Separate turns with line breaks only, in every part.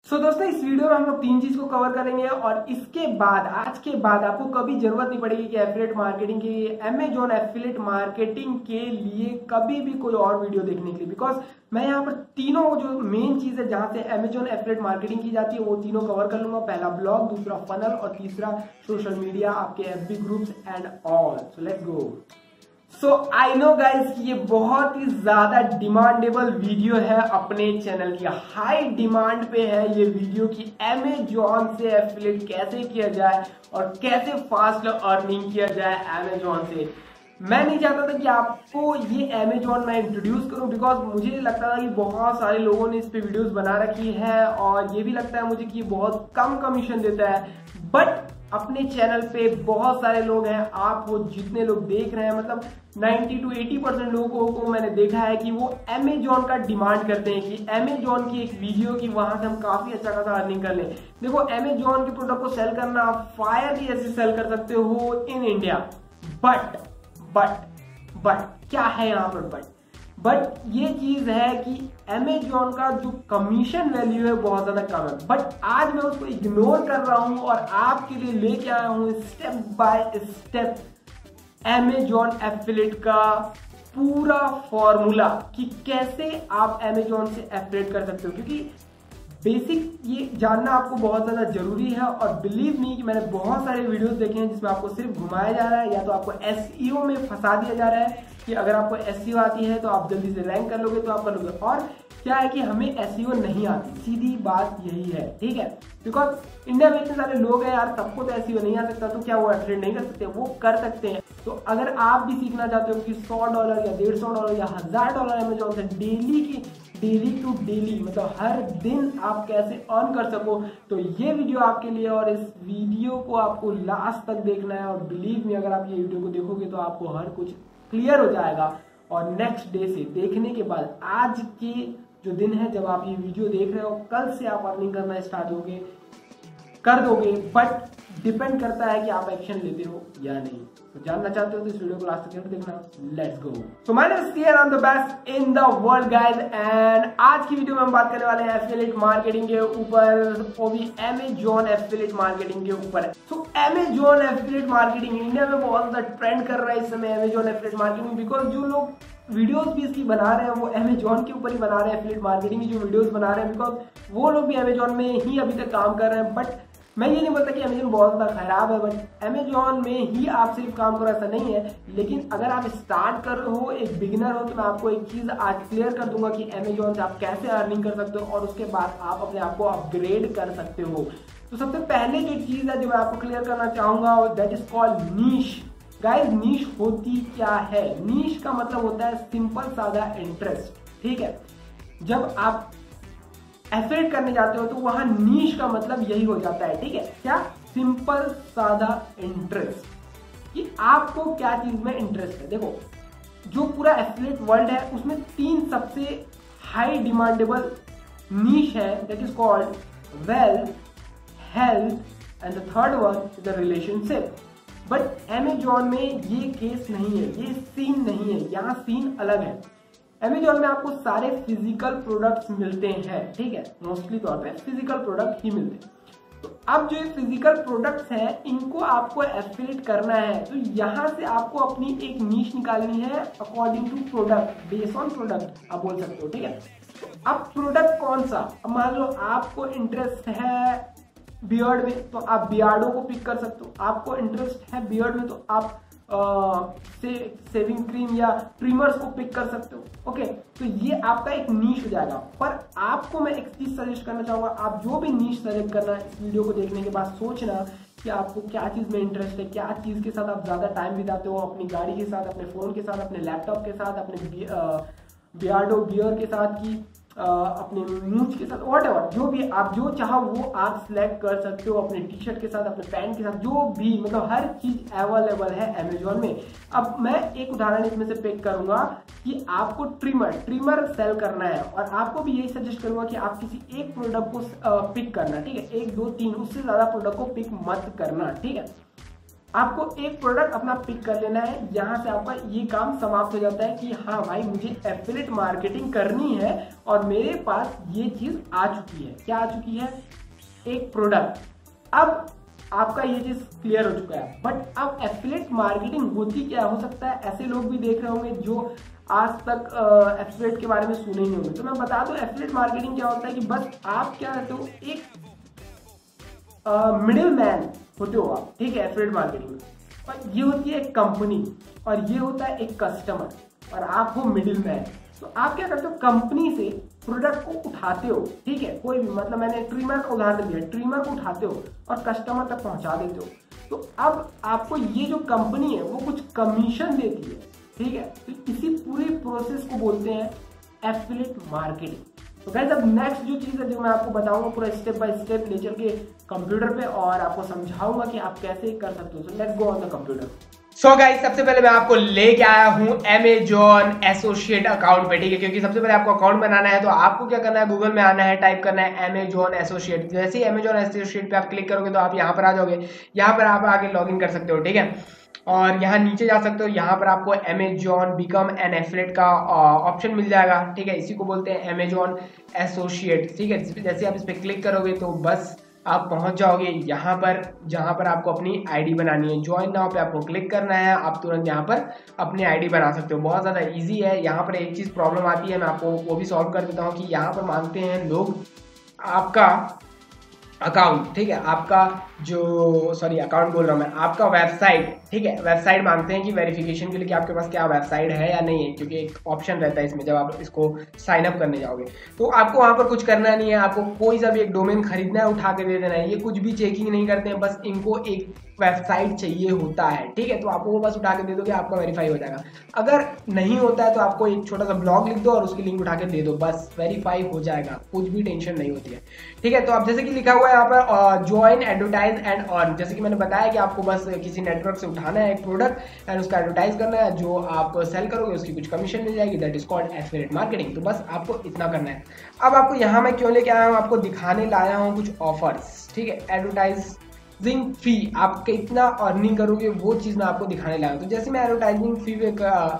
दोस्तों इस वीडियो में हम लोग तीन चीज को कवर करेंगे और इसके बाद आज के बाद आपको कभी जरूरत नहीं पड़ेगी कि एफिलिएट मार्केटिंग के अमेजॉन एफिलिएट मार्केटिंग के लिए कभी भी कोई और वीडियो देखने के लिए, बिकॉज मैं यहाँ पर तीनों जो मेन चीज है जहां से अमेजॉन एफिलिएट मार्केटिंग की जाती है वो तीनों कवर कर लूंगा। पहला ब्लॉग, दूसरा फनल और तीसरा सोशल मीडिया, आपके FB groups and all. So let's go. So I know guys कि ये बहुत ही ज्यादा डिमांडेबल वीडियो है अपने चैनल की, हाई डिमांड पे है ये वीडियो की अमेजॉन से एफिलिएट कैसे किया जाए और कैसे फास्ट अर्निंग किया जाए अमेजॉन से। मैं नहीं चाहता था कि आपको ये अमेजॉन मैं इंट्रोड्यूस करूं, बिकॉज मुझे लगता था कि बहुत सारे लोगों ने इस पे वीडियोस बना रखी है और ये भी लगता है मुझे कि बहुत कम कमीशन देता है। बट अपने चैनल पे बहुत सारे लोग हैं, आप वो जितने लोग देख रहे हैं मतलब 90 to 80% लोगों को मैंने देखा है कि वो अमेजॉन का डिमांड करते हैं कि अमेजॉन की एक वीडियो की वहां से हम काफी अच्छा खासा अर्निंग कर लें। देखो अमेजॉन के प्रोडक्ट को सेल करना आप फायर की ऐसे सेल कर सकते हो इन इंडिया, बट क्या है यहाँ पर बट ये चीज है कि अमेजॉन का जो कमीशन वैल्यू है बहुत ज्यादा कम है। बट आज मैं उसको इग्नोर कर रहा हूं और आपके लिए लेके आया हूं step by step Amazon affiliate का पूरा फॉर्मूला कि कैसे आप अमेजॉन से एफिलिएट कर सकते हो, क्योंकि बेसिक ये जानना आपको बहुत ज्यादा जरूरी है। और बिलीव मी कि मैंने बहुत सारे वीडियोस देखे हैं जिसमें आपको सिर्फ घुमाया जा रहा है या तो आपको एसईओ में फंसा दिया जा रहा है कि अगर आपको एसईओ आती है तो आप जल्दी से रैंक कर लोगे तो आप कर लोगे। और क्या है कि हमें एसईओ नहीं आती, सीधी बात यही है, ठीक है। बिकॉज इंडिया में इतने सारे लोग हैं यार, सबको तो एसईओ नहीं आ सकता, तो क्या वो एफिलिएट नहीं कर सकते? वो कर सकते हैं। तो अगर आप भी सीखना चाहते हो कि $100 या $150 या $1000 अमेजॉन से डेली टू डेली मतलब हर दिन आप कैसे अर्न कर सको, तो ये वीडियो आपके लिए। और इस वीडियो को आपको लास्ट तक देखना है और बिलीव मी अगर आप ये वीडियो को देखोगे तो आपको हर कुछ क्लियर हो जाएगा। और नेक्स्ट डे से देखने के बाद आज के जो दिन है जब आप ये वीडियो देख रहे हो, कल से आप अर्निंग करना स्टार्ट कर दोगे। बट डिपेंड करता है कि आप एक्शन लेते हो या नहीं। तो जानना चाहते हो तो इस वीडियो को लास्ट तक देखना। Let's go. So my name is CN, I am the best in the world guys. And आज की वीडियो में हम बात करने वाले हैं एफिलिएट मार्केटिंग के ऊपर, वो भी अमेजॉन एफिलिएट मार्केटिंग के ऊपर। So Amazon affiliate marketing India में बहुत ज्यादा ट्रेंड कर रहा है इस समय अमेजॉन एफिलिएट मार्केटिंग, बिकॉज जो लोग वीडियोस भी इसकी बना रहे हैं वो अमेजॉन के ऊपर ही बना रहे हैं, एफिलिएट मार्केटिंग की जो वीडियोस बना रहे हैं, बिकॉज वो लोग भी अमेजॉन में ही अभी तक काम कर रहे हैं। बट मैं ये नहीं बोलता कि अमेजॉन बहुत ज्यादा खराब है, बट अमेजॉन में ही आप सिर्फ काम करो ऐसा नहीं है। लेकिन अगर आप स्टार्ट कर रहे हो, एक बिगिनर हो, तो मैं आपको एक चीज आज क्लियर कर दूंगा कि अमेजॉन से आप कैसे अर्निंग कर सकते हो और उसके बाद आप अपने आप को अपग्रेड कर सकते हो। तो सबसे पहले जो चीज है जो मैं आपको क्लियर करना चाहूंगा that is called niche. Guys niche होती क्या है? नीश का मतलब होता है सिंपल सादा इंटरेस्ट, ठीक है। जब आप एफिलिएट करने जाते हो तो वहां नीश का मतलब यही हो जाता है, ठीक है। क्या? सिंपल सादा इंटरेस्ट, कि आपको क्या चीज में इंटरेस्ट है। देखो जो पूरा एफिलिएट वर्ल्ड है उसमें तीन सबसे हाई डिमांडेबल नीश है, that is called wealth, health and the third one is the relationship. But Amazon में ये केस नहीं है, ये सीन नहीं है, यहाँ सीन अलग है। अमेजॉन में आपको सारे फिजिकल प्रोडक्ट्स मिलते हैं, ठीक है, मोस्टली तौर पे फिजिकल प्रोडक्ट ही मिलते हैं। तो अब जो ये फिजिकल प्रोडक्ट्स हैं इनको आपको एफिलिएट करना है, तो यहाँ से आपको अपनी एक नीश निकालनी है according to product, based on product आप बोल सकते हो, ठीक है। तो अब प्रोडक्ट कौन सा? अब मान लो आपको इंटरेस्ट है बियर्ड में तो आप बियर्डो को पिक कर सकते हो। आपको इंटरेस्ट है बियर्ड में तो आप सेविंग क्रीम या ट्रिमर्स को पिक कर सकते हो, ओके। तो ये आपका एक नीश हो जाएगा। पर आपको मैं एक चीज सजेस्ट करना चाहूंगा, आप जो भी नीश सेलेक्ट करना है इस वीडियो को देखने के बाद सोचना कि आपको क्या चीज में इंटरेस्ट है, क्या चीज के साथ आप ज्यादा टाइम बिताते हो, अपनी गाड़ी के साथ, अपने फोन के साथ, अपने लैपटॉप के साथ, अपने बियर्डो बियर के साथ, की अपने मूंछ के साथ, व्हाटएवर जो भी आप जो चाहो वो आप सिलेक्ट कर सकते हो, अपने टी शर्ट के साथ, अपने पैंट के साथ, जो भी मतलब हर चीज अवेलेबल है अमेजॉन में। अब मैं एक उदाहरण इसमें से पिक करूंगा कि आपको ट्रिमर सेल करना है और आपको भी यही सजेस्ट करूंगा कि आप किसी एक प्रोडक्ट को पिक करना, ठीक है। 1 2 3 उससे ज्यादा प्रोडक्ट को पिक मत करना, ठीक है। आपको एक प्रोडक्ट अपना पिक कर लेना है, यहाँ से आपका ये काम समाप्त हो जाता है कि हाँ भाई मुझे एफिलिएट मार्केटिंग करनी है और मेरे पास ये चीज आ चुकी है। क्या आ चुकी है? एक प्रोडक्ट। अब आपका ये चीज क्लियर हो चुका है। बट अब एफिलिएट मार्केटिंग होती क्या हो सकता है, ऐसे लोग भी देख रहे होंगे जो आज तक एफिलिएट के बारे में सुने ही होंगे। तो मैं बता दूं एफिलिएट मार्केटिंग क्या होता है कि बस आप क्या रहते हो, एक मिडिल मैन होते हो आप, ठीक है, एफिलिएट मार्केटिंग में। और ये होती है एक कंपनी और ये होता है एक कस्टमर और आप हो मिडिल मैन। तो आप क्या करते हो, कंपनी से प्रोडक्ट को उठाते हो, ठीक है, कोई भी, मतलब मैंने ट्रिमर का उदाहरण दिया, ट्रिमर को उठाते हो और कस्टमर तक पहुंचा देते हो। तो अब आपको ये जो कंपनी है वो कुछ कमीशन देती है, ठीक है। तो इसी पूरे प्रोसेस को बोलते हैं एफिलिएट मार्केटिंग। तो गाइस अब नेक्स्ट जो चीज है जो मैं आपको बताऊंगा पूरा स्टेप बाय स्टेप ले चल के कंप्यूटर पे और आपको समझाऊंगा कि आप कैसे कर सकते हो। So let's go on the computer. So guys सबसे पहले मैं आपको लेके आया हूं Amazon एसोसिएट अकाउंट पे, ठीक है, क्योंकि सबसे पहले आपको अकाउंट बनाना है। तो आपको क्या करना है, गूगल में आना है, टाइप करना है Amazon एसोसिएट। जैसे ही Amazon एसोसिएट पे आप क्लिक करोगे तो आप यहाँ पर आ जाओगे। यहाँ पर आप आगे लॉग इन कर सकते हो, ठीक है, और यहाँ नीचे जा सकते हो। यहाँ पर आपको Amazon बिकम एन एफिलिएट का ऑप्शन मिल जाएगा, ठीक है, इसी को बोलते हैं Amazon एसोसिएट, ठीक है। जैसे आप इस पर क्लिक करोगे तो बस आप पहुंच जाओगे यहाँ पर, जहाँ पर आपको अपनी आईडी बनानी है। ज्वाइन नाउ पे आपको क्लिक करना है, आप तुरंत यहाँ पर अपनी आईडी बना सकते हो। बहुत ज़्यादा इजी है। यहाँ पर एक चीज़ प्रॉब्लम आती है, मैं आपको वो भी सॉल्व कर देता हूँ कि यहाँ पर मांगते हैं लोग आपका अकाउंट, ठीक है, आपका जो अकाउंट बोल रहा हूँ मैं, आपका वेबसाइट, ठीक है, वेबसाइट मांगते हैं कि वेरिफिकेशन के लिए कि आपके पास क्या वेबसाइट है या नहीं है, क्योंकि एक ऑप्शन रहता है इसमें जब आप इसको साइन अप करने जाओगे। तो आपको वहाँ पर कुछ करना नहीं है, आपको कोई सा भी एक डोमेन खरीदना है, उठा के दे देना है। ये कुछ भी चेकिंग नहीं करते हैं, बस इनको एक वेबसाइट चाहिए होता है, ठीक है। तो आपको वो बस उठा के दे दोगे, आपका वेरीफाई हो जाएगा। अगर नहीं होता है तो आपको एक छोटा सा ब्लॉग लिख दो और उसकी लिंक उठा के दे दो, बस वेरीफाई हो जाएगा, कुछ भी टेंशन नहीं होती है, ठीक है। तो अब जैसे कि लिखा हुआ है यहाँ पर ज्वाइन एडवर्टाइज एंड अर्न, जैसे कि मैंने बताया कि आपको बस किसी नेटवर्क से उठाना है एक प्रोडक्ट एंड उसका एडवर्टाइज करना है, जो आप सेल करोगे उसकी कुछ कमीशन मिल जाएगी, that is called affiliate marketing. तो बस आपको इतना करना है। अब आपको यहाँ मैं क्यों लेके आया हूँ, आपको दिखाने लाया हूँ कुछ ऑफर्स, ठीक है। एडवर्टाइजिंग फी आप कितना अर्निंग करोगे वो चीज मैं आपको दिखाने लाया हूँ। तो जैसे मैं एडवर्टाइजिंग फी पे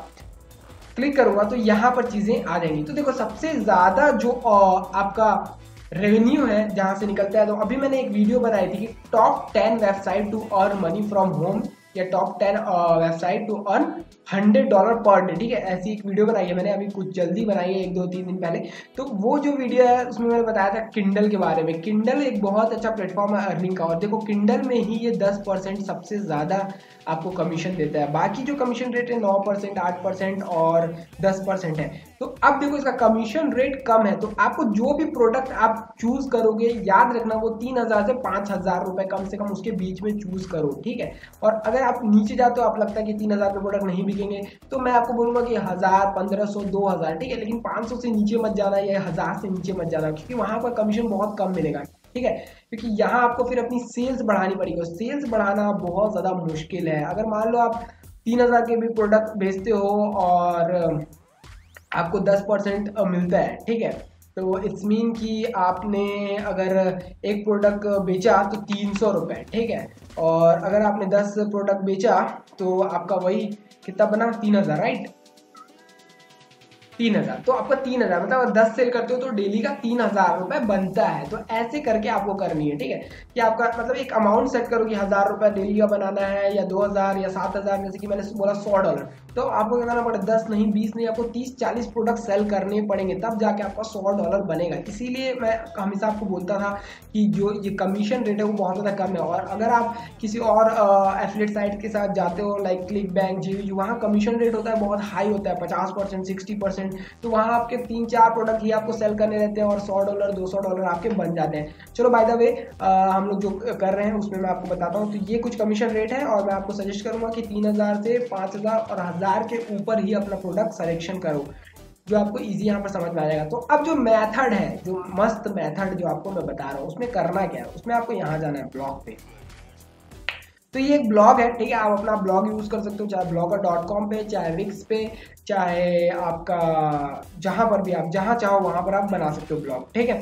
क्लिक करूंगा तो यहाँ पर चीजें आ जाएंगी। तो देखो सबसे ज्यादा जो आपका रेवेन्यू है जहां से निकलता है, तो अभी मैंने एक वीडियो बनाई थी कि top 10 website to earn money from home या top 10 website to earn $100 per day, ठीक है। ऐसी एक वीडियो बनाई है मैंने, अभी कुछ जल्दी बनाई है, 1-2-3 दिन पहले। तो वो जो वीडियो है उसमें मैंने बताया था किंडल के बारे में। किंडल एक बहुत अच्छा प्लेटफॉर्म है अर्निंग का, और देखो किंडल में ही ये 10% सबसे ज्यादा आपको कमीशन देता है। बाकी जो कमीशन रेट है 9%, 8% और 10% है। तो अब देखो इसका कमीशन रेट कम है, तो आपको जो भी प्रोडक्ट आप चूज करोगे, याद रखना वो 3000 से 5000 रुपए कम से कम उसके बीच में चूज करो, ठीक है। और अगर आप नीचे जाते हो, आप लगता है कि 3000 के प्रोडक्ट नहीं बिकेंगे, तो मैं आपको बोलूंगा कि 1000, 1500, 2000, ठीक है, लेकिन 500 से नीचे मत जाना या 1000 से नीचे मत जाना, क्योंकि वहां पर कमीशन बहुत कम मिलेगा, ठीक है। क्योंकि यहाँ आपको फिर अपनी सेल्स बढ़ानी पड़ेगी, सेल्स बढ़ाना बहुत ज्यादा मुश्किल है। अगर मान लो आप 3000 के भी प्रोडक्ट बेचते हो और आपको 10% मिलता है, ठीक है, तो इट्स मीन कि आपने अगर एक प्रोडक्ट बेचा तो 300 रुपए, ठीक है, और अगर आपने 10 प्रोडक्ट बेचा तो आपका वही कितना बना, 3000, राइट, 3000। तो आपका 3000 मतलब अगर 10 सेल करते हो तो डेली का 3000 रुपए बनता है। तो ऐसे करके आपको करनी है, ठीक है, कि आपका मतलब एक अमाउंट सेट करो कि 1000 रुपए डेली का बनाना है, या 2000 या 7000, जैसे कि मैंने बोला $100। तो आपको क्या करना पड़ेगा, 10 नहीं, 20 नहीं, आपको 30-40 प्रोडक्ट सेल करने पड़ेंगे, तब जाके आपका $100 बनेगा। इसीलिए मैं हमेशा आपको बोलता था कि जो ये कमीशन रेट है वो बहुत ज़्यादा कम है। और अगर आप किसी और एफिलिएट साइट के साथ जाते हो लाइक क्लिक बैंक, जी, वहाँ कमीशन रेट होता है बहुत हाई होता है, 50%, 60%। तो वहाँ आपके 3-4 प्रोडक्ट ही आपको सेल करने रहते हैं और $100, $200 आपके बन जाते हैं। चलो बाय द वे हम लोग जो कर रहे हैं उसमें मैं आपको बताता हूँ। तो ये कुछ कमीशन रेट है और मैं आपको सजेस्ट करूंगा कि 3000 से 5000 और 1000 के ऊपर ही अपना प्रोडक्ट सिलेक्शन करो, जो आपको इजी यहाँ पर समझ में आ जाएगा। तो अब जो मेथड है, जो मस्त मेथड जो आपको मैं बता रहा हूँ, उसमें करना क्या है, उसमें आपको यहाँ जाना है ब्लॉग पे। तो ये एक ब्लॉग है, ठीक है, आप अपना ब्लॉग यूज कर सकते हो, चाहे blogger.com पे, चाहे विक्स पे, चाहे आपका जहां पर भी आप जहां चाहो वहां पर आप बना सकते हो ब्लॉग, ठीक है।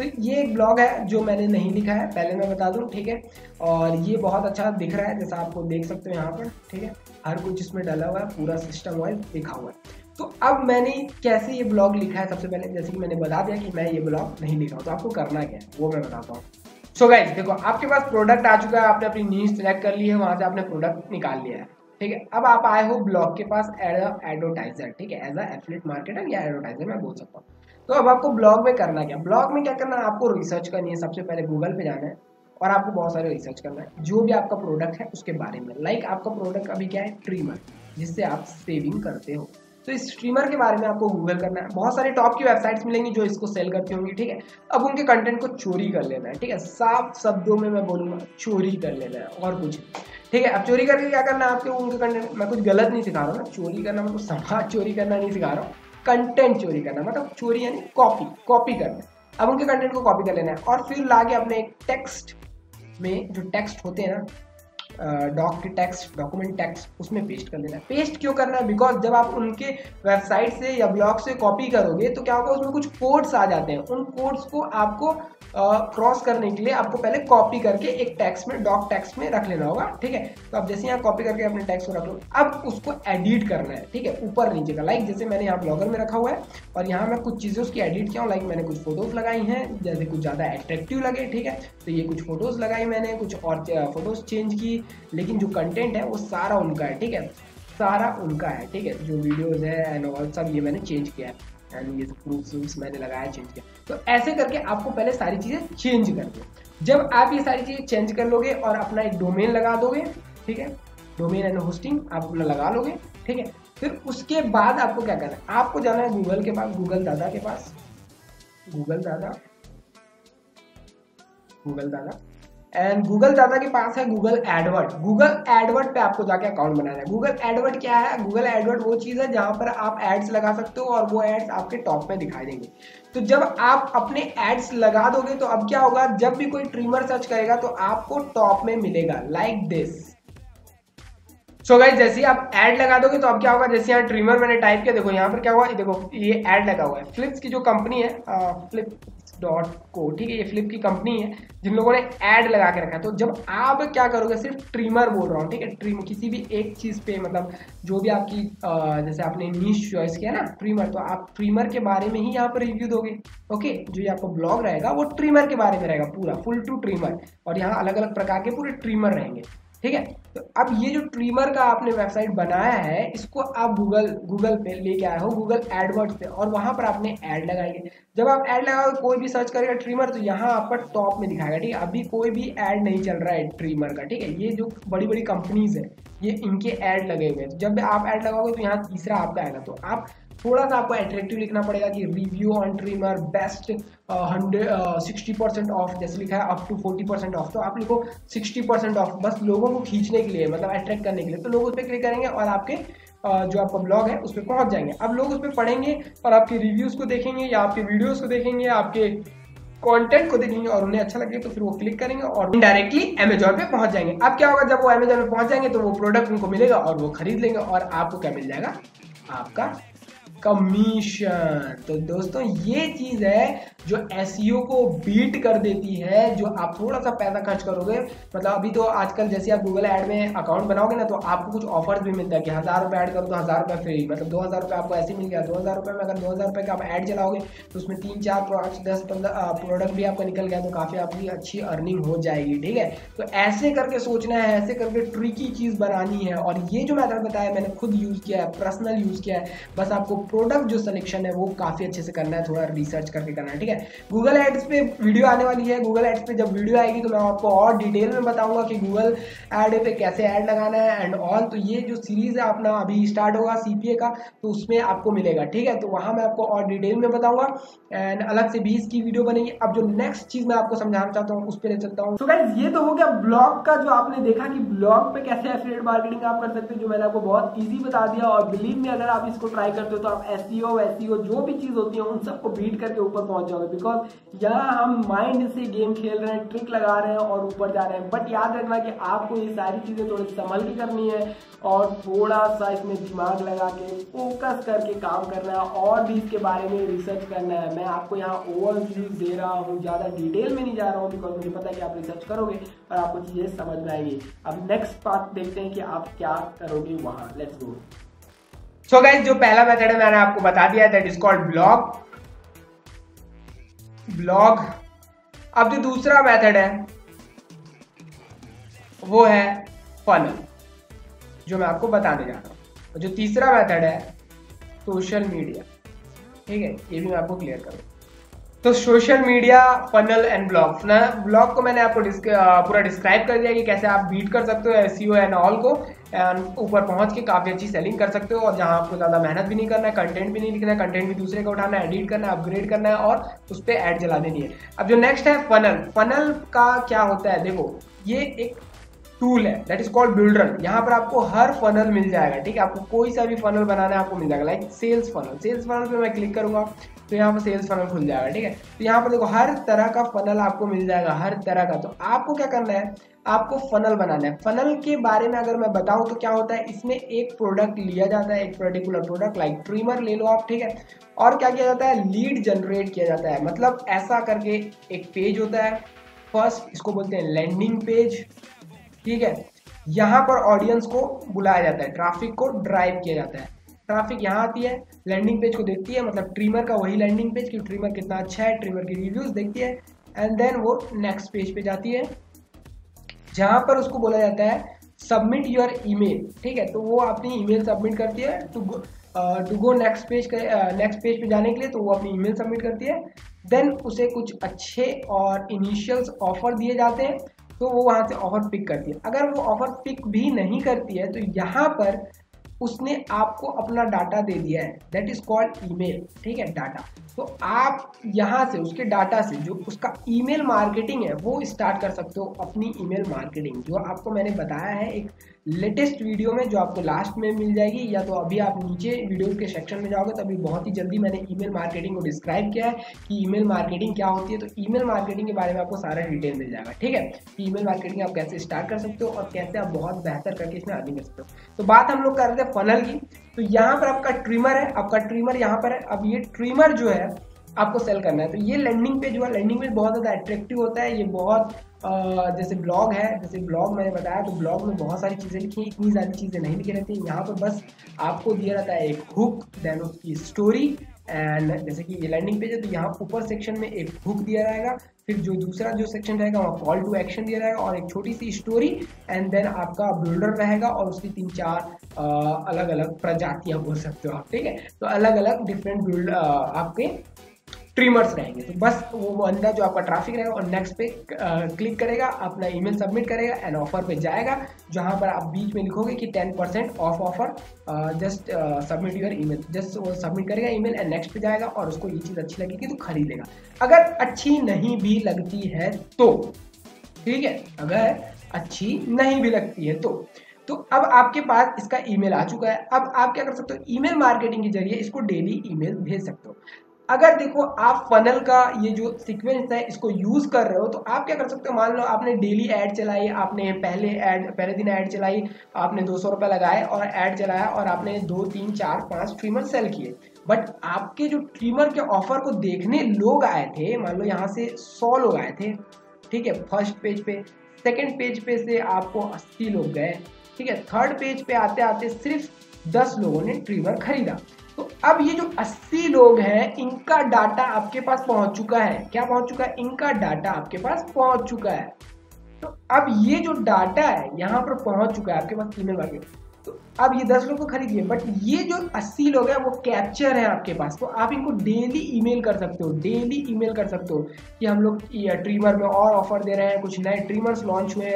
तो ये एक ब्लॉग है जो मैंने नहीं लिखा है, पहले मैं बता दूं, ठीक है। और ये बहुत अच्छा दिख रहा है, जैसा आपको देख सकते हो यहाँ पर, ठीक है। हर कुछ इसमें डाला हुआ है, पूरा सिस्टम वाइज लिखा हुआ है। तो अब मैंने कैसे ये ब्लॉग लिखा है, सबसे पहले जैसे कि मैंने बता दिया कि मैं ये ब्लॉग नहीं लिखा हूँ, तो आपको करना क्या है वो मैं बताता हूँ। सो गाइस देखो, आपके पास प्रोडक्ट आ चुका है, आपने अपनी नीश सिलेक्ट कर ली है, वहां से आपने प्रोडक्ट निकाल लिया है, ठीक है। अब आप आए हो ब्लॉग के पास एज अ एडवर्टाइजर, ठीक है, एज अ एफिलिएट मार्केटर या एडवर्टाइजर मैं बोल सकता हूँ। तो अब आपको ब्लॉग में करना क्या, ब्लॉग में क्या करना है, आपको रिसर्च करनी है। सबसे पहले गूगल पे जाना है और आपको बहुत सारे रिसर्च करना है जो भी आपका प्रोडक्ट है उसके बारे में। लाइक आपका प्रोडक्ट अभी क्या है, ट्रिमर, जिससे आप सेविंग करते हो, तो इस स्ट्रीमर के बारे में आपको गूगल करना है। बहुत सारी टॉप की वेबसाइट्स मिलेंगी जो इसको सेल करती होंगी, ठीक है। अब उनके कंटेंट को चोरी कर लेना है, ठीक है, साफ शब्दों में मैं बोलूंगा चोरी कर लेना है, और कुछ, ठीक है। अब चोरी करके क्या करना है, आपके उनके कंटेंट, मैं कुछ गलत नहीं सिखा रहा हूँ ना, चोरी करना मतलब समाज चोरी करना नहीं सिखा रहा हूँ, कंटेंट चोरी करना मतलब चोरी यानी कॉपी करना। अब उनके कंटेंट को कॉपी कर लेना है और फिर लाके अपने एक टेक्स्ट में, जो टेक्स्ट होते हैं ना, डॉक्यूमेंट टेक्स्ट, उसमें पेस्ट कर लेना है। पेस्ट क्यों करना है, बिकॉज जब आप उनके वेबसाइट से या ब्लॉग से कॉपी करोगे तो क्या होगा, उसमें कुछ कोड्स आ जाते हैं, उन कोड्स को आपको क्रॉस करने के लिए आपको पहले कॉपी करके एक टेक्स्ट में, डॉक टेक्स्ट में रख लेना होगा, ठीक है। तो आप जैसे यहाँ कॉपी करके अपने टेक्स्ट को रख लो, अब उसको एडिट करना है, ठीक है, ऊपर नीचे का। लाइक जैसे मैंने यहाँ ब्लॉगर में रखा हुआ है और यहाँ मैं कुछ चीज़ें उसकी एडिट किया हूँ, लाइक मैंने कुछ फोटोज लगाई हैं, जैसे कुछ ज़्यादा एट्रैक्टिव लगे, ठीक है, तो ये कुछ फोटोज लगाई मैंने, कुछ और फोटोज चेंज की, लेकिन जो कंटेंट है वो सारा उनका है, ठीक है, सारा उनका है, ठीक है। जो वीडियोज़ है एंड ऑल सब ये मैंने चेंज किया है, एंड ये प्रूफ्स मैंने लगाया, चेंज किया। तो ऐसे करके आपको पहले सारी चीज़ें चेंज कर दो। जब आप ये सारी चीज़ें चेंज कर लोगे और अपना एक डोमेन लगा दोगे, ठीक है, डोमेन एंड होस्टिंग आप अपना लगा लोगे, ठीक है, फिर उसके बाद आपको क्या करना है, आपको जाना है गूगल के पास, गूगल दादा के पास, गूगल दादा एंड गूगल दादा के पास है गूगल एडवर्ड। गूगल एडवर्ड पे आपको जाके अकाउंट बनाना है। गूगल एडवर्ड क्या है, गूगल एडवर्ड वो चीज़ है जहां पर आप एड्स लगा सकते हो और वो एड्स आपके टॉप में दिखाई देंगे। तो जब आप अपने एड्स लगा दोगे तो अब क्या होगा, जब भी कोई ट्रिमर सर्च करेगा तो आपको टॉप में मिलेगा, लाइक दिस। सो गाइस जैसे ही आप ऐड लगा दोगे तो अब क्या होगा, जैसे यहाँ ट्रिमर मैंने टाइप किया, देखो यहाँ पर क्या हुआ, देखो ये ऐड लगा हुआ है। फ्लिप्स की जो कंपनी है, flip.co, ठीक है, ये फ्लिप की कंपनी है जिन लोगों ने ऐड लगा के रखा है। तो जब आप क्या करोगे, सिर्फ ट्रिमर बोल रहा हूँ, ठीक है, ट्रिम किसी भी एक चीज पे, मतलब जो भी आपकी जैसे आपने नीश चॉइस किया ना ट्रिमर, तो आप ट्रिमर के बारे में ही यहाँ पर रिव्यू दोगे, ओके। जो ये आपका ब्लॉग रहेगा वो ट्रिमर के बारे में रहेगा, पूरा फुल टू ट्रिमर, और यहाँ अलग अलग प्रकार के पूरे ट्रिमर रहेंगे, ठीक है। तो अब ये जो ट्रिमर का आपने वेबसाइट बनाया है, इसको आप गूगल पे लेके आए हो, गूगल एडवर्ड्स पे, और वहां पर आपने ऐड लगाएंगे। जब आप ऐड लगाओगे, कोई भी सर्च करेगा ट्रिमर, तो यहाँ आपका टॉप में दिखाएगा, ठीक है। अभी कोई भी ऐड नहीं चल रहा है ट्रिमर का, ठीक है। ये जो बड़ी बड़ी कंपनीज है, ये इनके ऐड लगे हुए हैं। जब आप ऐड लगाओगे तो यहाँ तीसरा आपका आएगा। तो आप थोड़ा सा आपको अट्रैक्टिव लिखना पड़ेगा कि review on trimmer best 60% off, जैसे लिखा है अप टू 40% ऑफ, तो आप लिखो 60% ऑफ, बस लोगों को खींचने के लिए, मतलब अट्रैक्ट करने के लिए। तो लोग उस पर क्लिक करेंगे और आपके जो आपका ब्लॉग है उस पर पहुंच जाएंगे। अब लोग उस पर पढ़ेंगे और आपके रिव्यूज को देखेंगे या आपके वीडियोज को देखेंगे, आपके कंटेंट को देखेंगे और उन्हें अच्छा लगे तो फिर वो क्लिक करेंगे और डायरेक्टली अमेजोन पे पहुंच जाएंगे। अब क्या होगा, जब वो अमेजोन पे पहुंच जाएंगे तो वो प्रोडक्ट उनको मिलेगा और वो खरीद लेंगे और आपको क्या मिल जाएगा, आपका कमीशन। तो दोस्तों ये चीज है जो एसईओ को बीट कर देती है। जो आप थोड़ा सा पैसा खर्च करोगे, मतलब अभी तो आजकल जैसे आप गूगल ऐड में अकाउंट बनाओगे ना, तो आपको कुछ ऑफर्स भी मिलता है कि 1000 रुपये ऐड करो तो 1000 रुपये फ्री, मतलब 2000 रुपये आपको ऐसे मिल गया। 2000 रुपये में अगर 2000 रुपये का आप ऐड चलाओगे तो उसमें 3, 4, 5, 10, 15 प्रोडक्ट भी आपका निकल गया, तो काफी आपकी अच्छी अर्निंग हो जाएगी, ठीक है। तो ऐसे करके सोचना है, ऐसे करके ट्रिकी चीज बनानी है। और ये जो मैथड बताया मैंने खुद यूज किया है, पर्सनल यूज किया है। बस आपको प्रोडक्ट जो सिलेक्शन है वो काफी अच्छे से करना है, थोड़ा रिसर्च करके करना है, ठीक है। गूगल एड्स पे वीडियो आने वाली है। गूगल एड्स पे जब वीडियो आएगी तो मैं आपको और डिटेल में बताऊंगा कि गूगल एड पे कैसे ऐड लगाना है एंड ऑल। तो ये जो सीरीज है अपना अभी स्टार्ट होगा सीपीए का, तो उसमें आपको मिलेगा, ठीक है। तो वहां मैं आपको और डिटेल में बताऊंगा एंड अलग से भी इसकी वीडियो बनेगी। अब जो नेक्स्ट चीज मैं आपको समझाना चाहता हूँ उस पर ले चलता हूँ। तो गाइस ये तो हो गया ब्लॉग का, जो आपने देखा कि ब्लॉग पे कैसे एफिलिएट मार्केटिंग आप कर सकते हो, जो मैंने आपको बहुत ईजी बता दिया। और बिलीव में अगर आप इसको ट्राई करते हो तो आप आप एसईओ जो भी चीज होती है उन सबको बीट करके ऊपर पहुंच जाओगे। बिकॉज यहाँ हम माइंड से गेम खेल रहे हैं, ट्रिक लगा रहे हैं और ऊपर जा रहे हैं। बट याद रखना कि आपको ये सारी चीजें थोड़ी संभल के करनी है और थोड़ा सा इसमें दिमाग लगा के फोकस करके काम करना है और भी इसके बारे में रिसर्च करना है। मैं आपको यहाँ ओवरव्यू दे रहा हूँ, ज्यादा डिटेल में नहीं जा रहा हूँ, बिकॉज मुझे पता है कि आप रिसर्च करोगे और आपको चीजें समझ में आएंगी। अब नेक्स्ट पार्ट देखते हैं कि आप क्या करोगे वहां। Let's go.
सो गाइस, जो पहला मेथड है मैंने आपको बता दिया, दैट इज कॉल्ड ब्लॉग। अब जो दूसरा मेथड है वो है फनल, जो मैं आपको बताने जा रहा हूं। जो तीसरा मेथड है सोशल मीडिया, ठीक है, ये भी मैं आपको क्लियर करूँ। तो social media, funnel and blog. Blog को मैंने आपको पूरा डिस्क्राइब कर दिया कि कैसे आप बीट कर सकते हो एसईओ एंड ऑल को, एंड ऊपर पहुंच के काफी अच्छी सेलिंग कर सकते हो, और जहां आपको ज्यादा मेहनत भी नहीं करना है, कंटेंट भी नहीं लिखना है, कंटेंट भी दूसरे का उठाना है, एडिट करना है, अपग्रेड करना है और उस पर ऐड जला देनी है। अब जो नेक्स्ट है फनल। फनल का क्या होता है, देखो ये एक टूल है दैट इज कॉल्ड बिल्डर। यहाँ पर आपको हर फनल मिल जाएगा, ठीक है, आपको कोई सा भी फनल बनाना है आपको मिल जाएगा। लाइक सेल्स फनल पे मैं क्लिक करूंगा तो यहाँ पर सेल्स फनल खुल जाएगा, ठीक है। तो यहाँ पर देखो हर तरह का फनल आपको मिल जाएगा, हर तरह का। तो आपको क्या करना है, आपको फनल बनाना है। फनल के बारे में अगर मैं बताऊं तो क्या होता है, इसमें एक प्रोडक्ट लिया जाता है, एक पर्टिकुलर प्रोडक्ट, लाइक ट्रिमर ले लो आप, ठीक है, और क्या किया जाता है, लीड जनरेट किया जाता है। मतलब ऐसा करके एक पेज होता है, फर्स्ट इसको बोलते हैं लैंडिंग पेज, ठीक है। यहाँ पर ऑडियंस को बुलाया जाता है, ट्रैफिक को ड्राइव किया जाता है। ट्रैफिक यहाँ आती है, लैंडिंग पेज को देखती है, मतलब ट्रिमर का वही लैंडिंग पेज कि ट्रिमर कितना अच्छा है, ट्रिमर की रिव्यूज देखती है, एंड देन वो नेक्स्ट पेज पे जाती है जहां पर उसको बोला जाता है सबमिट योर ईमेल, ठीक है। तो वो अपनी ईमेल सबमिट करती है टू गो नेक्स्ट पेज पे जाने के लिए, तो वो अपनी ईमेल सबमिट करती है। देन उसे कुछ अच्छे और इनिशियल्स ऑफर दिए जाते हैं, तो वो वहां से ऑफर पिक करती है। अगर वो ऑफर पिक भी नहीं करती है तो यहाँ पर उसने आपको अपना डाटा दे दिया है, दैट इज कॉल्ड ईमेल, ठीक है, डाटा। तो आप यहाँ से उसके डाटा से जो उसका ईमेल मार्केटिंग है वो स्टार्ट कर सकते हो, अपनी ईमेल मार्केटिंग, जो आपको मैंने बताया है एक लेटेस्ट वीडियो में, जो आपको लास्ट में मिल जाएगी, या तो अभी आप नीचे वीडियोस के सेक्शन में जाओगे तो अभी बहुत ही जल्दी मैंने ईमेल मार्केटिंग को डिस्क्राइब किया है कि ईमेल मार्केटिंग क्या होती है। तो ईमेल मार्केटिंग के बारे में आपको सारा डिटेल मिल जाएगा, ठीक है, कि ईमेल मार्केटिंग आप कैसे स्टार्ट कर सकते हो और कैसे आप बहुत बेहतर करके इसमें अर्निंग कर सकते हो। तो बात हम लोग कर रहे थे फनल की। तो यहाँ पर आपका ट्रिमर है, आपका ट्रिमर यहाँ पर है। अब ये ट्रिमर जो है आपको सेल करना है, तो ये लैंडिंग पेज हुआ, लैंडिंग पेज बहुत ज़्यादा अट्रैक्टिव होता है। ये बहुत जैसे ब्लॉग है, जैसे ब्लॉग मैंने बताया, तो ब्लॉग में बहुत सारी चीज़ें लिखी हैं, इतनी सारी चीज़ें नहीं लिखी रहती। यहाँ पर बस आपको दिया रहता है एक हुक, देन उसकी स्टोरी, एंड जैसे कि ये लैंडिंग पेज है तो यहाँ ऊपर सेक्शन में एक हुक दिया रहेगा, फिर जो दूसरा जो सेक्शन रहेगा वहाँ कॉल टू एक्शन दिया रहेगा और एक छोटी सी स्टोरी, एंड देन आपका बिल्डर रहेगा और उसकी 3-4 अलग अलग प्रजातियां बोल सकते हो आप, ठीक है। तो अलग अलग डिफरेंट बिल्ड आपके ट्रिमर्स रहेंगे। तो बस वो बंदा जो आपका ट्रैफिक रहेगा और नेक्स्ट पे क्लिक करेगा, अपना ईमेल सबमिट करेगा एंड ऑफर पे जाएगा, जहां पर आप बीच में लिखोगे कि 10% off offer, just submit your email, just वो सबमिट करेगा ईमेल एंड नेक्स्ट पे जाएगा और उसको ये चीज़ अच्छी लगेगी तो खरीदेगा। अगर अच्छी नहीं भी लगती है तो, ठीक है, अगर अच्छी नहीं भी लगती है तो अब आपके पास इसका ईमेल आ चुका है। अब आप क्या कर सकते हो, ईमेल मार्केटिंग के जरिए इसको डेली ईमेल भेज सकते हो। अगर देखो आप फनल का ये जो सीक्वेंस है इसको यूज कर रहे हो तो आप क्या कर सकते हो, मान लो आपने डेली ऐड चलाई, आपने पहले दिन ऐड चलाई, आपने 200 रुपये लगाए और ऐड चलाया और आपने 2, 3, 4, 5 ट्रिमर सेल किए। बट आपके जो ट्रिमर के ऑफर को देखने लोग आए थे, मान लो यहाँ से 100 लोग आए थे, ठीक है, फर्स्ट पेज पे, सेकेंड पेज पे से आपको 80 लोग गए, ठीक है, थर्ड पेज पे आते आते सिर्फ 10 लोगों ने ट्रिमर खरीदा। तो अब ये जो 80 लोग हैं इनका डाटा आपके पास पहुंच चुका है। क्या पहुंच चुका है, इनका डाटा आपके पास पहुंच चुका है। तो अब ये जो डाटा है यहाँ पर पहुंच चुका है आपके पास ईमेल मार्केट। तो अब ये 10 लोग को खरीद लिए, बट ये जो 80 लोग हैं वो कैप्चर है आपके पास, तो आप इनको डेली ईमेल कर सकते हो, डेली ईमेल कर सकते हो कि हम लोग ट्रिमर में और ऑफर दे रहे हैं, कुछ नए ट्रिमर्स लॉन्च हुए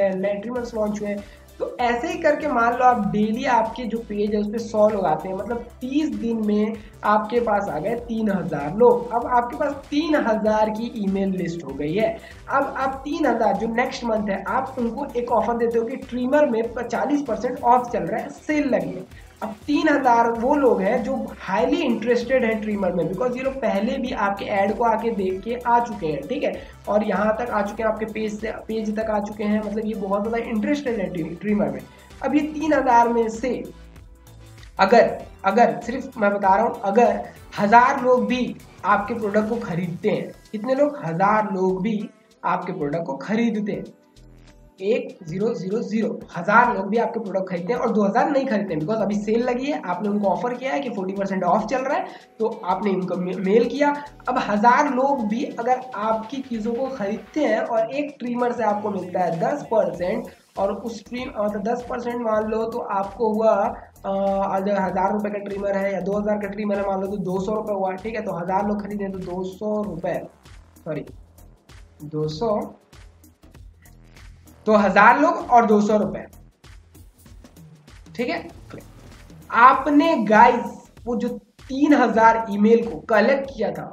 हैं, तो ऐसे ही करके मान लो आप डेली आपके जो पेज है उस पर 100 लोग आते हैं, मतलब 30 दिन में आपके पास आ गए 3000 लोग। अब आपके पास 3000 की ईमेल लिस्ट हो गई है। अब आप 3000 जो नेक्स्ट मंथ है आप उनको एक ऑफर देते हो कि ट्रिमर में 40% ऑफ चल रहा है, सेल लगी है। अब 3000 वो लोग हैं जो हाईली इंटरेस्टेड हैं ट्रिमर में, बिकॉज ये लोग पहले भी आपके ऐड को आके देख के आ चुके हैं, ठीक है, और यहाँ तक आ चुके हैं, आपके पेज तक आ चुके हैं, मतलब ये बहुत ज़्यादा इंटरेस्टेड है ट्रिमर में। अब ये 3000 में से अगर सिर्फ मैं बता रहा हूँ, अगर 1000 लोग भी आपके प्रोडक्ट को खरीदते हैं, कितने लोग, 1000 लोग भी आपके प्रोडक्ट को खरीदते हैं, 1000 लोग भी आपके प्रोडक्ट खरीदते हैं और 2000 नहीं खरीदते हैं, बिकॉज अभी सेल लगी है, आपने उनको ऑफर किया है कि 40% ऑफ चल रहा है, तो आपने उनको मेल किया। अब 1000 लोग भी अगर आपकी चीज़ों को खरीदते हैं और एक ट्रिमर से आपको मिलता है 10%, और उस ट्रिम 10% मान लो तो आपको हुआ, अगर 1000 रुपये का ट्रिमर है या 2000 का ट्रिमर है मान लो तो 200 रुपये हुआ, ठीक है, तो 1000 लोग खरीदे तो 200 रुपये, सॉरी 200, तो 1000 लोग और 200 रुपए, ठीक है। आपने गाइस वो जो 3000 ईमेल को कलेक्ट किया था,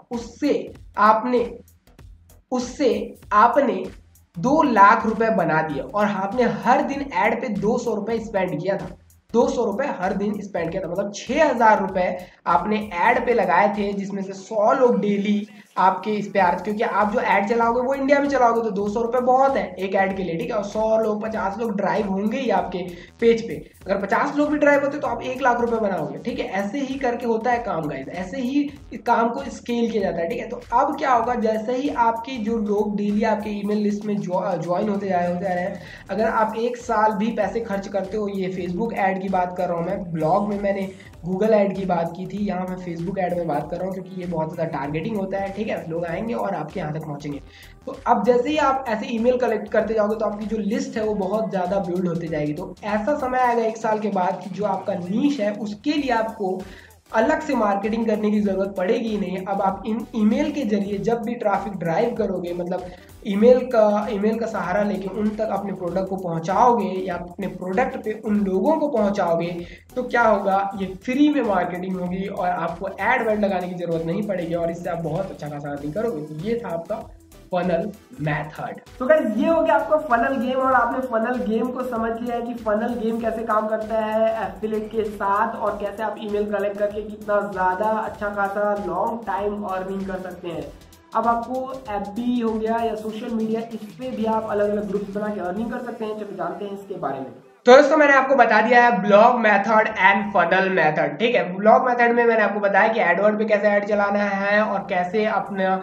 उससे आपने 2 लाख रुपए बना दिया, और आपने हर दिन ऐड पे 200 रुपए स्पेंड किया था, 200 रुपए हर दिन स्पेंड किया था, मतलब 6000 रुपए आपने ऐड पे लगाए थे, जिसमें से 100 लोग डेली आपके इस पे आ रहे थे, क्योंकि आप जो ऐड चलाओगे वो इंडिया में चलाओगे तो 200 रुपए बहुत है एक ऐड के लिए, ठीक है, और 100 लोग 50 लोग ड्राइव होंगे ही आपके पेज पे, अगर 50 लोग भी ड्राइव होते तो आप 1 लाख रुपए बनाओगे, ठीक है। ऐसे ही करके होता है काम गाइस, ऐसे ही इस काम को स्केल किया जाता है, ठीक है। तो अब क्या होगा, जैसे ही आपकी जो लोग डेली आपके ईमेल लिस्ट में ज्वाइन होते जा रहे हैं, अगर आप 1 साल भी पैसे खर्च करते हो, ये फेसबुक ऐड की बात कर रहा हूँ मैं, ब्लॉग में मैंने गूगल ऐड की बात की थी, यहाँ मैं फेसबुक ऐड में बात कर रहा हूँ, क्योंकि ये बहुत ज़्यादा टारगेटिंग होता है, ठीक है, लोग आएंगे और आपके यहाँ तक पहुँचेंगे। तो अब जैसे ही आप ऐसे ईमेल कलेक्ट करते जाओगे तो आपकी जो लिस्ट है वो बहुत ज़्यादा बिल्ड होती जाएगी। तो ऐसा समय आएगा 1 साल के बाद कि जो आपका नीश है उसके लिए आपको अलग से मार्केटिंग करने की जरूरत पड़ेगी नहीं। अब आप इन ईमेल के जरिए जब भी ट्रैफिक ड्राइव करोगे, मतलब ईमेल का सहारा लेके उन तक अपने प्रोडक्ट को पहुंचाओगे या अपने प्रोडक्ट पे उन लोगों को पहुंचाओगे, तो क्या होगा, ये फ्री में मार्केटिंग होगी और आपको एड वेड लगाने की जरूरत नहीं पड़ेगी, और इससे आप बहुत अच्छा खासा अर्निंग करोगे। तो ये था आपका फनल मेथड।
तो गाइस ये हो गया आपका फनल गेम, और आपने फनल गेम को समझ लिया है कि फनल गेम कैसे काम करता है एफिलिएट के साथ, और कैसे आप ईमेल कलेक्ट करके कितना ज्यादा अच्छा खासा लॉन्ग टाइम अर्निंग कर सकते हैं। अब आपको एफबी हो गया या सोशल मीडिया, इस पे भी आप अलग अलग ग्रुप्स बना के अर्निंग कर सकते हैं। चलो जानते हैं इसके बारे में।
तो दोस्तों मैंने आपको बता दिया है blog method and funnel method, ठीक है। ब्लॉग मेथड में मैंने आपको बताया कि एडवर्ड पे कैसे ऐड चलाना है और कैसे अपना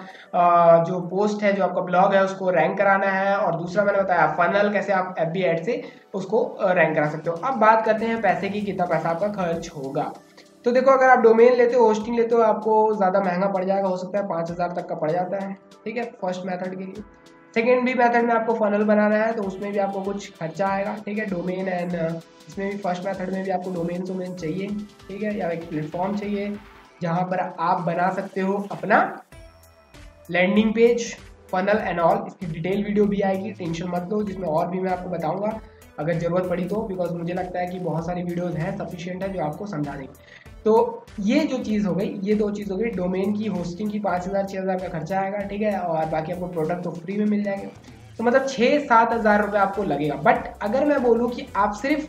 जो पोस्ट है, जो आपका ब्लॉग है, उसको रैंक कराना है, और दूसरा मैंने बताया फनल, कैसे आप एफबी ऐड से उसको रैंक करा सकते हो। अब बात करते हैं पैसे की, कितना पैसा आपका खर्च होगा। तो देखो, अगर आप डोमेन लेते हो, होस्टिंग लेते हो, आपको ज़्यादा महंगा पड़ जाएगा, हो सकता है 5000 तक का पड़ जाता है, ठीक है, फर्स्ट मेथड के लिए। सेकेंड भी मेथड में आपको फनल बनाना है तो उसमें भी आपको कुछ खर्चा आएगा, ठीक है, डोमेन एंड इसमें भी फर्स्ट मेथड में भी आपको डोमेन चाहिए, ठीक है, या एक प्लेटफॉर्म चाहिए जहाँ पर आप बना सकते हो अपना landing page, funnel and all. इसकी डिटेल वीडियो भी आएगी, टेंशन मत लो, जिसमें और भी मैं आपको बताऊंगा अगर ज़रूरत पड़ी तो, बिकॉज मुझे लगता है कि बहुत सारी वीडियोज़ हैं सफिशिएंट है जो आपको समझा देंगे। तो ये जो चीज़ हो गई, ये 2 चीज़ हो गई, डोमेन की, होस्टिंग की 5000 6000 का खर्चा आएगा, ठीक है, और बाकी आपको प्रोडक्ट तो फ्री में मिल जाएंगे, तो मतलब 6-7 हज़ार रुपये आपको लगेगा। बट अगर मैं बोलूँ कि आप सिर्फ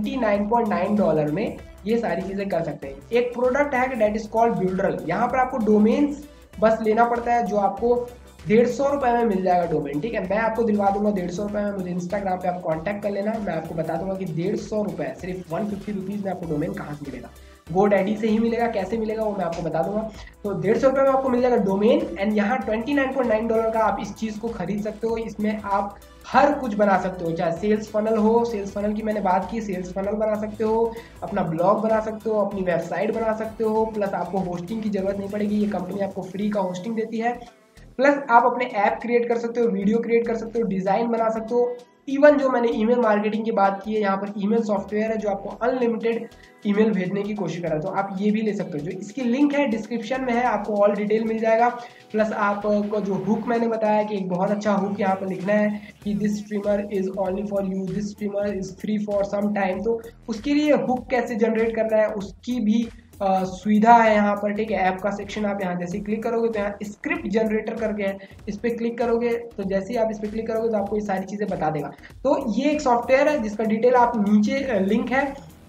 $29.9 में ये सारी चीज़ें कर सकते हैं। एक प्रोडक्ट है डेट इज कॉल्ड बिल्डरल, यहाँ पर आपको डोमेन्स बस लेना पड़ता है, जो आपको 150 रुपये में मिल जाएगा डोमेन, ठीक है, मैं आपको दिलवा दूंगा 150 रुपये में। मुझे इंस्टाग्राम पे आप कांटेक्ट कर लेना, मैं आपको बता दूंगा कि 150 रुपये, सिर्फ 150 रुपीज़ में आपको डोमेन कहाँ से मिलेगा, GoDaddy से ही मिलेगा, कैसे मिलेगा वो मैं आपको बता दूंगा। तो 150 रुपये में आपको मिल जाएगा डोमेन, एंड यहाँ $29.9 का आप इस चीज़ को खरीद सकते हो। इसमें आप हर कुछ बना सकते हो, चाहे सेल्स फनल हो, सेल्स फनल की मैंने बात की, सेल्स फनल बना सकते हो, अपना ब्लॉग बना सकते हो, अपनी वेबसाइट बना सकते हो, प्लस आपको होस्टिंग की जरूरत नहीं पड़ेगी, ये कंपनी आपको फ्री का होस्टिंग देती है, प्लस आप अपने ऐप क्रिएट कर सकते हो, वीडियो क्रिएट कर सकते हो, डिज़ाइन बना सकते हो। इवन जो मैंने ईमेल मार्केटिंग की बात की है, यहाँ पर ईमेल सॉफ्टवेयर है जो आपको अनलिमिटेड ईमेल भेजने की कोशिश कर रहा है, तो आप ये भी ले सकते हो। जो इसकी लिंक है डिस्क्रिप्शन में है, आपको ऑल डिटेल मिल जाएगा। प्लस आपको जो हुक मैंने बताया कि एक बहुत अच्छा हुक यहाँ पर लिखना है कि this streamer is only for you, this streamer is free for some time, तो उसके लिए हुक कैसे जनरेट करना है उसकी भी सुविधा है यहाँ पर, ठीक है। ऐप का सेक्शन आप यहाँ जैसे क्लिक करोगे तो यहाँ स्क्रिप्ट जनरेटर करके है, इस पर क्लिक करोगे तो जैसे ही आप इस पर क्लिक करोगे तो आपको ये सारी चीज़ें बता देगा। तो ये एक सॉफ्टवेयर है जिसका डिटेल आप नीचे लिंक है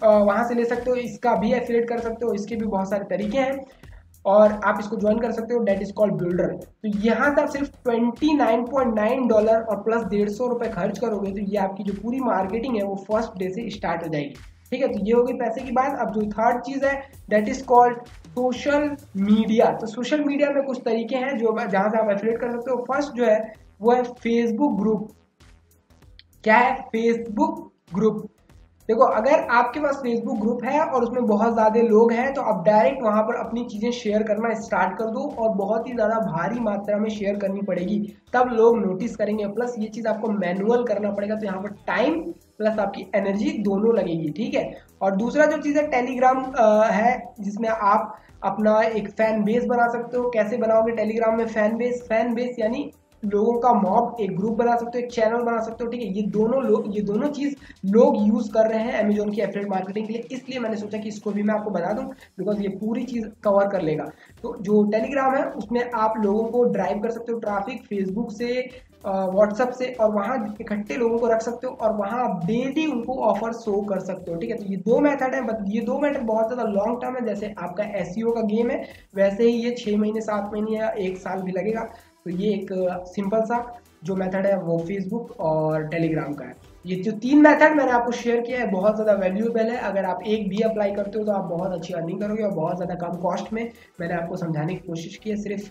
वहाँ से ले सकते हो, इसका भी एफिलिएट कर सकते हो, इसके भी बहुत सारे तरीके हैं और आप इसको ज्वाइन कर सकते हो, डेट इज कॉल्ड बिल्डर। तो यहाँ से आप सिर्फ $29.9 और प्लस 150 रुपये खर्च करोगे तो ये आपकी जो पूरी मार्केटिंग है वो फर्स्ट डे से स्टार्ट हो जाएगी। ठीक है, तो ये होगी पैसे की बात। अब जो थर्ड चीज़ है that is called social media. तो सोशल मीडिया में कुछ तरीके हैं जो जहाँ से आप एफिलिएट कर सकते हो। फर्स्ट जो है वो है फेसबुक ग्रुप। क्या है? Facebook group. देखो, अगर आपके पास फेसबुक ग्रुप है और उसमें बहुत ज़्यादा लोग हैं तो आप डायरेक्ट वहाँ पर अपनी चीज़ें शेयर करना स्टार्ट कर दो और बहुत ही ज़्यादा भारी मात्रा में शेयर करनी पड़ेगी, तब लोग नोटिस करेंगे। प्लस ये चीज़ आपको मैनुअल करना पड़ेगा, तो यहाँ पर टाइम प्लस आपकी एनर्जी दोनों लगेगी। ठीक है, और दूसरा जो चीज़ है टेलीग्राम है, जिसमें आप अपना एक फैन बेस बना सकते हो। कैसे बनाओगे टेलीग्राम में फैन बेस? फैन बेस यानी लोगों का मॉब, एक ग्रुप बना सकते हो, एक चैनल बना सकते हो। ठीक है, ये दोनों चीज लोग यूज कर रहे हैं अमेजोन की एफिलिएट मार्केटिंग के लिए, इसलिए मैंने सोचा कि इसको भी मैं आपको बता दूं बिकॉज ये पूरी चीज कवर कर लेगा। तो जो टेलीग्राम है उसमें आप लोगों को ड्राइव कर सकते हो ट्रैफिक फेसबुक से, व्हाट्सएप से, और वहाँ इकट्ठे लोगों को रख सकते हो और वहाँ आप डेली उनको ऑफर शो कर सकते हो। ठीक है, तो ये दो मेथड है, बट ये दो मेथड बहुत ज़्यादा लॉन्ग टर्म है। जैसे आपका एसईओ का गेम है वैसे ही ये 6 महीने 7 महीने या 1 साल भी लगेगा। तो ये एक सिंपल सा जो मेथड है वो फेसबुक और टेलीग्राम का है। ये जो 3 मेथड मैंने आपको शेयर किया है बहुत ज़्यादा वैल्यूएबल है। अगर आप एक भी अप्लाई करते हो तो आप बहुत अच्छी अर्निंग करोगे और बहुत ज़्यादा कम कॉस्ट में। मैंने आपको समझाने की कोशिश की है। सिर्फ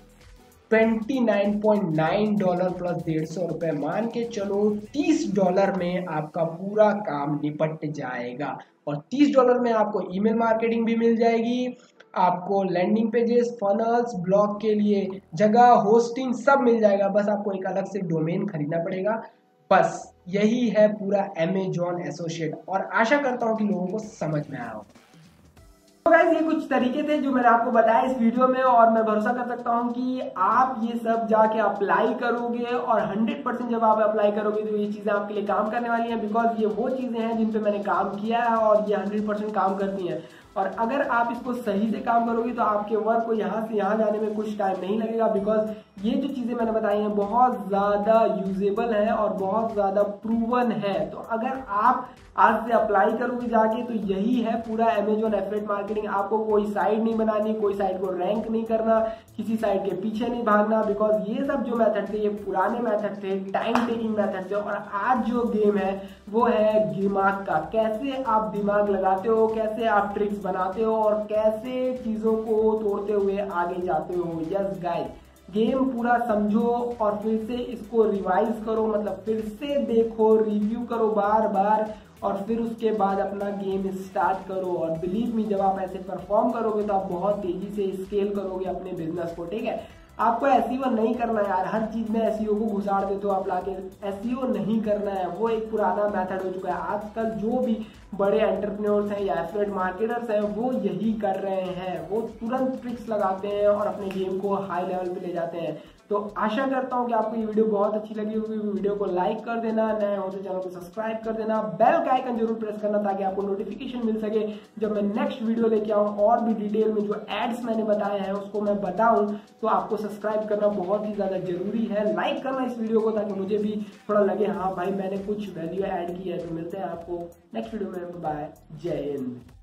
$29.9 प्लस 150 रुपये, मान के चलो $30 में आपका पूरा काम निपट जाएगा। और $30 में आपको ईमेल मार्केटिंग भी मिल जाएगी, आपको लैंडिंग पेजेस, फनल्स, ब्लॉग के लिए जगह, होस्टिंग सब मिल जाएगा। बस आपको एक अलग से डोमेन खरीदना पड़ेगा। बस यही है पूरा अमेजॉन एसोसिएट, और आशा करता हूँ कि लोगों को समझ में आया हो।
तो गाइस, ये कुछ तरीके थे जो मैंने आपको बताया इस वीडियो में, और मैं भरोसा कर सकता हूँ कि आप ये सब जाके अप्लाई करोगे और 100% जब आप अप्लाई करोगे तो ये चीजें आपके लिए काम करने वाली हैं, बिकॉज ये वो चीजें हैं जिन पे मैंने काम किया है और ये 100% काम करती हैं। और अगर आप इसको सही से काम करोगे तो आपके वर्क को यहाँ से यहाँ जाने में कुछ टाइम नहीं लगेगा, बिकॉज ये जो चीजें मैंने बताई हैं बहुत ज्यादा यूजेबल है और बहुत ज्यादा प्रूवन है। तो अगर आप आज से अप्लाई करोगे जाके तो यही है पूरा अमेजॉन एफिलिएट मार्केटिंग। आपको कोई साइट नहीं बनानी, कोई साइट को रैंक नहीं करना, किसी साइट के पीछे नहीं भागना, बिकॉज ये सब जो मेथड थे ये पुराने मेथड थे, टाइम टेकिंग मेथड थे। और आज जो गेम है वो है दिमाग का। कैसे आप दिमाग लगाते हो, कैसे आप ट्रिक्स बनाते हो और कैसे चीजों को तोड़ते हुए आगे जाते हो। यस गाइस, गेम पूरा समझो और फिर से इसको रिवाइज करो, मतलब फिर से देखो, रिव्यू करो बार बार, और फिर उसके बाद अपना गेम स्टार्ट करो। और बिलीव मी, जब आप ऐसे परफॉर्म करोगे तो आप बहुत तेजी से स्केल करोगे अपने बिजनेस को। ठीक है, आपको एसईओ नहीं करना है यार, हर चीज में एसईओ को घुसाड़ देते हो आप लाके। एसईओ नहीं करना है, वो एक पुराना मेथड हो चुका है। आजकल जो भी बड़े एंटरप्रेन्योर्स हैं या एफिलिएट मार्केटर्स हैं वो यही कर रहे हैं, वो तुरंत ट्रिक्स लगाते हैं और अपने गेम को हाई लेवल पे ले जाते हैं। तो आशा करता हूँ कि आपको ये वीडियो बहुत अच्छी लगी होगी। वीडियो को लाइक कर देना, नए हो तो चैनल को सब्सक्राइब कर देना, बेल का आइकन जरूर प्रेस करना ताकि आपको नोटिफिकेशन मिल सके जब मैं नेक्स्ट वीडियो लेके आऊँ और भी डिटेल में जो एड्स मैंने बताए हैं उसको मैं बताऊँ। तो आपको सब्सक्राइब करना बहुत ही ज़्यादा जरूरी है, लाइक करना इस वीडियो को ताकि मुझे भी थोड़ा लगे हाँ भाई मैंने कुछ वैल्यू ऐड की है। तो मिलते हैं आपको नेक्स्ट वीडियो में, बाय, जय हिंद।